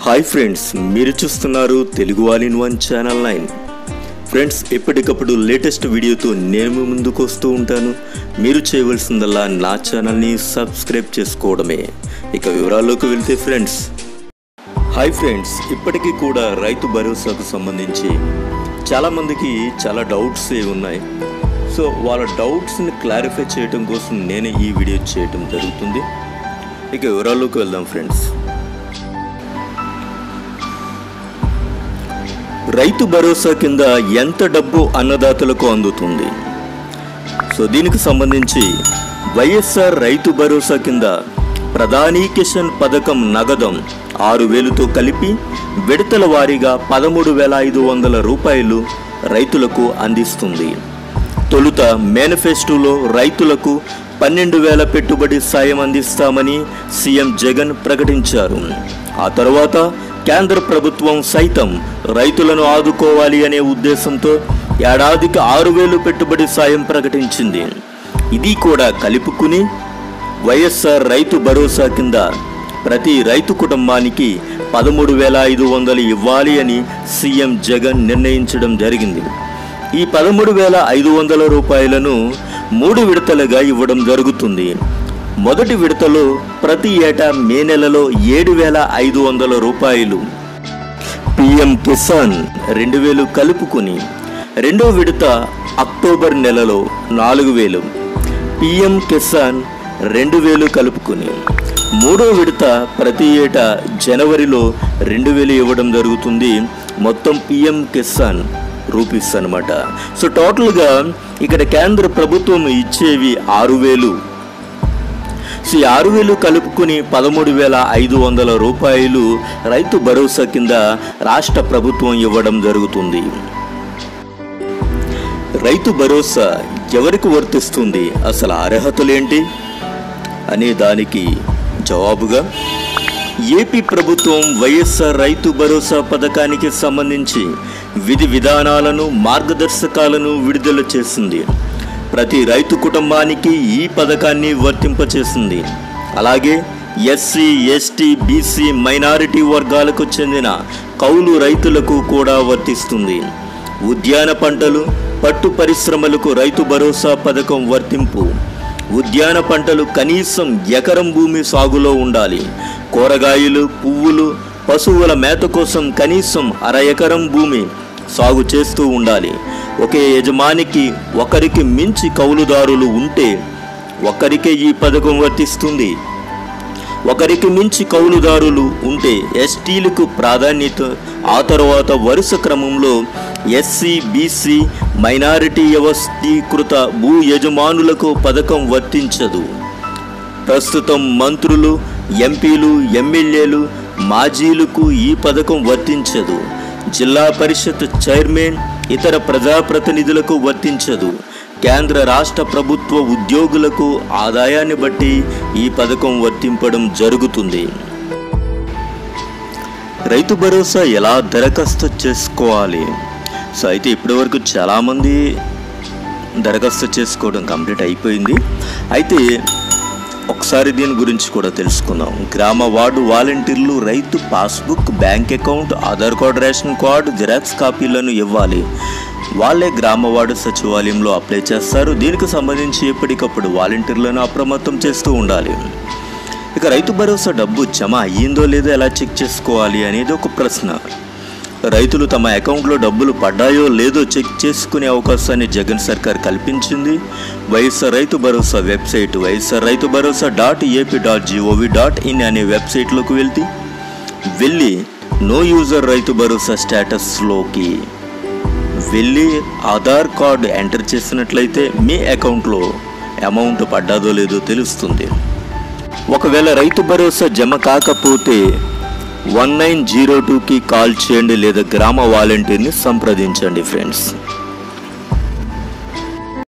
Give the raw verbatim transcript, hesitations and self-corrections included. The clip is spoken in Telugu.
హాయ్ ఫ్రెండ్స్, మీరు చూస్తున్నారు Telugu all in one channel nine. Friends, ఎప్పటికప్పుడు లేటెస్ట్ వీడియోతో నేను ముందుకు వస్తూ ఉంటాను. మీరు చేయవలసిందల్లా నా ఛానల్ని సబ్స్క్రైబ్ చేసుకోవడమే. ఇక వివరాల్లోకి వెళ్తే ఫ్రెండ్స్, హాయ్ ఫ్రెండ్స్, ఇప్పటికీ కూడా రైతు భరోసాకు సంబంధించి చాలామందికి చాలా డౌట్స్ ఏ ఉన్నాయి. సో వాళ్ళ డౌట్స్ని క్లారిఫై చేయడం కోసం నేను ఈ వీడియో చేయడం జరుగుతుంది. ఇక వివరాల్లోకి వెళ్దాం ఫ్రెండ్స్. రైతు భరోసా కింద ఎంత డబ్బు అన్నదాతలకు అందుతుంది? సో దీనికి సంబంధించి వైఎస్ఆర్ రైతు భరోసా కింద ప్రధాని కిసాన్ పథకం నగదం ఆరు వేలుతో కలిపి విడతల వారీగా పదమూడు వేల ఐదు వందల రూపాయలు రైతులకు అందిస్తుంది. తొలుత మేనిఫెస్టోలో రైతులకు పన్నెండు వేల పెట్టుబడి సాయం అందిస్తామని సీఎం జగన్ ప్రకటించారు. ఆ తర్వాత కేంద్ర ప్రభుత్వం సైతం రైతులను ఆదుకోవాలి అనే ఉద్దేశంతో ఏడాదికి ఆరు వేలు పెట్టుబడి సాయం ప్రకటించింది. ఇది కూడా కలుపుకుని వైఎస్ఆర్ రైతు భరోసా కింద ప్రతి రైతు కుటుంబానికి పదమూడు వేల ఐదు వందలు ఇవ్వాలి అని సీఎం జగన్ నిర్ణయించడం జరిగింది. ఈ పదమూడు వేల ఐదు వందల రూపాయలను మూడు విడతలుగా ఇవ్వడం జరుగుతుంది. మొదటి విడతలో ప్రతి ఏటా మే నెలలో ఏడు వేల ఐదు వందల రూపాయలు పిఎం కిసాన్ రెండు వేలు కలుపుకుని, రెండో విడత అక్టోబర్ నెలలో నాలుగు వేలు పిఎం కిసాన్ రెండు వేలు కలుపుకుని, మూడో విడత ప్రతి ఏటా జనవరిలో రెండు వేలు ఇవ్వడం జరుగుతుంది. మొత్తం పిఎం కిసాన్ రూపీస్ అనమాట. సో టోటల్గా ఇక్కడ కేంద్ర ప్రభుత్వం ఇచ్చేవి ఆరు వేలు. సో ఈ ఆరు వేలు కలుపుకుని పదమూడు వేల ఐదు వందల రూపాయలు రైతు భరోసా కింద రాష్ట్ర ప్రభుత్వం ఇవ్వడం జరుగుతుంది. రైతు భరోసా ఎవరికి వర్తిస్తుంది, అసలు అర్హతలేంటి అనే దానికి జవాబుగా ఏపీ ప్రభుత్వం వైఎస్ఆర్ రైతు భరోసా పథకానికి సంబంధించి విధి విధానాలను మార్గదర్శకాలను విడుదల చేసింది. ప్రతి రైతు కుటుంబానికి ఈ పథకాన్ని వర్తింపచేసింది. అలాగే ఎస్సీ, ఎస్టీ, బీసీ, మైనారిటీ వర్గాలకు చెందిన కౌలు రైతులకు కూడా వర్తిస్తుంది. ఉద్యాన పంటలు, పట్టు పరిశ్రమలకు రైతు భరోసా పథకం వర్తింపు. ఉద్యాన పంటలు కనీసం ఎకరం భూమి సాగులో ఉండాలి. కూరగాయలు, పువ్వులు, పశువుల మేత కోసం కనీసం అర ఎకరం భూమి సాగు చేస్తూ ఉండాలి. ఒకే యజమానికి ఒకరికి మించి కౌలుదారులు ఉంటే ఒకరికే ఈ పథకం వర్తిస్తుంది. ఒకరికి మించి కౌలుదారులు ఉంటే ఎస్టీలకు ప్రాధాన్యత, ఆ తర్వాత వరుస క్రమంలో ఎస్సీ, బీసీ, మైనారిటీ వ్యవస్థీకృత భూ యజమానులకు పథకం వర్తించదు. ప్రస్తుతం మంత్రులు, ఎంపీలు, ఎమ్మెల్యేలు, మాజీలకు ఈ పథకం వర్తించదు. జిల్లా పరిషత్ చైర్మన్, ఇతర ప్రజాప్రతినిధులకు వర్తించదు. కేంద్ర రాష్ట్ర ప్రభుత్వ ఉద్యోగులకు ఆదాయాన్ని బట్టి ఈ పథకం వర్తింపడం జరుగుతుంది. రైతు భరోసా ఎలా దరఖాస్తు చేసుకోవాలి? సో అయితే ఇప్పటివరకు చాలామంది దరఖాస్తు చేసుకోవడం కంప్లీట్ అయిపోయింది. అయితే ఒకసారి దీని గురించి కూడా తెలుసుకుందాం. గ్రామ వార్డు వాలంటీర్లు రైతు passbook, bank account, Aadhaar card, ration card, xerox కాపీలను ఇవ్వాలి. వాళ్ళే గ్రామ వార్డు సచివాలయంలో అప్లై చేస్తారు. దీనికి సంబంధించి ఎప్పటికప్పుడు వాలంటీర్లను అప్రమత్తం చేస్తూ ఉండాలి. ఇక రైతు భరోసా డబ్బు జమ అయ్యిందో లేదో ఎలా చెక్ చేసుకోవాలి అనేది ఒక ప్రశ్న. రైతులు తమ అకౌంట్లో డబ్బులు పడ్డాయో లేదో చెక్ చేసుకునే అవకాశాన్ని జగన్ సర్కార్ కల్పించింది. వైఎస్ఆర్ రైతు భరోసా website YSR Rythu Bharosa dot AP dot GOV dot in అనే వెబ్సైట్లోకి వెళ్తే వెళ్ళి నో యూజర్ రైతు భరోసా స్టేటస్లోకి వెళ్ళి ఆధార్ కార్డు ఎంటర్ చేసినట్లయితే మీ అకౌంట్లో అమౌంట్ పడ్డాదో లేదో తెలుస్తుంది. ఒకవేళ రైతు భరోసా జమ కాకపోతే వన్ నైన్ జీరో టూకి కాల్ చేయండి లేదా గ్రామ వాలంటీర్ని సంప్రదించండి ఫ్రెండ్స్.